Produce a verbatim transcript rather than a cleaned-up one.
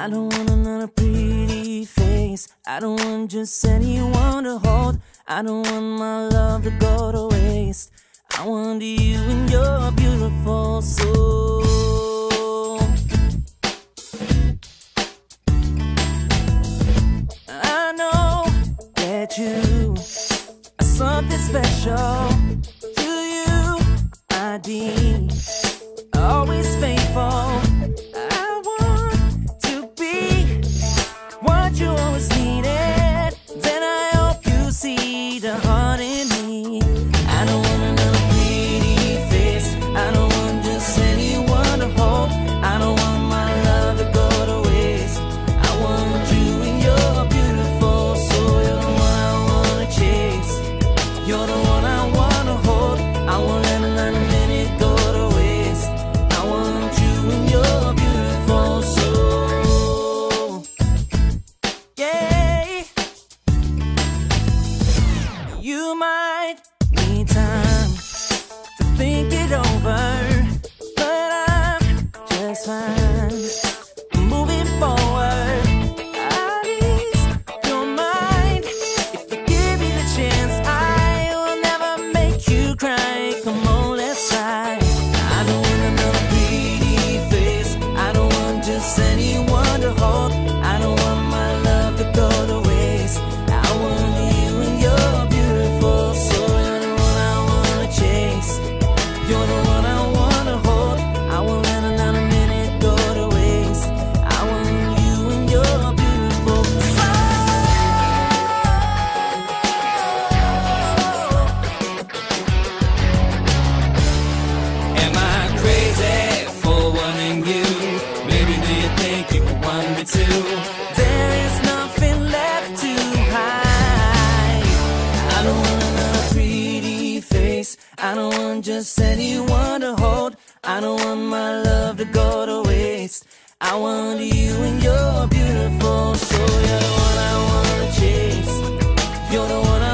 I don't want another pretty face. I don't want just anyone to hold. I don't want my love to go to waste. I want you and your beautiful soul. I know that you are something special. To you I'd be always faithful. I want to be what you always needed. Then I hope you see the heart in me. I don't want another pretty face. I don't want just anyone to hold. I don't want my love to go to waste. I want you and your beautiful soul. You're the one I wanna chase. You're the one I wanna hold. I won't let another minute go to waste. I want you and your beautiful soul. Yeah. You might need time to think it over, but I'm just fine moving forward. At ease your mind. If you give me the chance, I will never make you cry. Come on, let's try. I don't want another pretty face. I don't want just anyone to hold. I don't want my love to go to waste. I want you and your beautiful soul. You're the one I wanna chase. You're the one I wanna hold. I won't let another minute go to waste. I want you and your beautiful soul. Am I crazy for wanting you? Maybe do you think you could want me too? There is nothing left to hide. I don't want another pretty face. I don't want just anyone to hold. I don't want my love to go to waste. I want you and your beautiful soul. You're the one I wanna chase. You're the one I